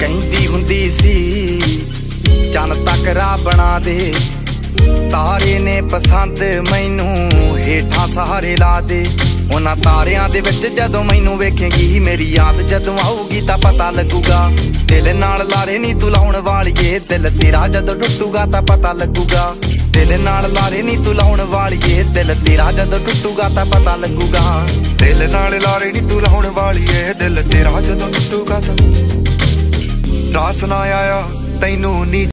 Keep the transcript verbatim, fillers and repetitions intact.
ਕਹਿੰਦੀ ਹੁੰਦੀ ਸੀ ਚੰਨ ਤੱਕ ਰਾਹ ਬਣਾ ਦੇ, ਤਾਰੇ ਨੇ ਪਸੰਦ ਮੈਨੂੰ ਹੇਠਾਂ ਸਹਾਰੇ ਲਾ ਦੇ। ਉਹਨਾਂ ਤਾਰਿਆਂ ਦੇ ਵਿੱਚ ਜਦੋਂ ਮੈਨੂੰ ਵੇਖੇਂਗੀ, ਮੇਰੀ ਯਾਦ ਜਦੋਂ ਆਊਗੀ ਤਾਂ ਪਤਾ ਲੱਗੂਗਾ। ਦਿਲ ਨਾਲ ਲਾਰੇ ਨੀ ਤੂੰ ਲਾਉਣ ਵਾਲੀਏ, ਦਿਲ ਤੇਰਾ ਜਦੋਂ ਟੁੱਟੂਗਾ ਤਾਂ ਪਤਾ ਲੱਗੂਗਾ। ਦਿਲ ਨਾਲ ਲਾਰੇ ਨੀ ਤੂੰ ਲਾਉਣ ਵਾਲੀਏ, ਦਿਲ ਤੇਰਾ ਜਦੋਂ ਟੁੱਟੂਗਾ ਤਾਂ ਪਤਾ ਲੱਗੂਗਾ। ਦਿਲ ਨਾਲ ਲਾਰੇ ਨੀ ਤੂੰ ਲਾਉਣ ਵਾਲੀਏ, ਦਿਲ ਤੇਰਾ ਜਦੋਂ ਟੁੱਟੂਗਾ ਤਾਂ ਰਾਸ ਨਾ ਆਇਆ ਤੈਨੂੰ ਨੀ